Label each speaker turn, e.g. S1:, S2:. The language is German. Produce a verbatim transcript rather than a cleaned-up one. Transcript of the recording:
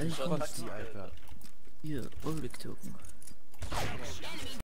S1: Ey,
S2: Schon
S1: komm,
S2: Taxi, Alter.
S1: hier, Ulrich Token.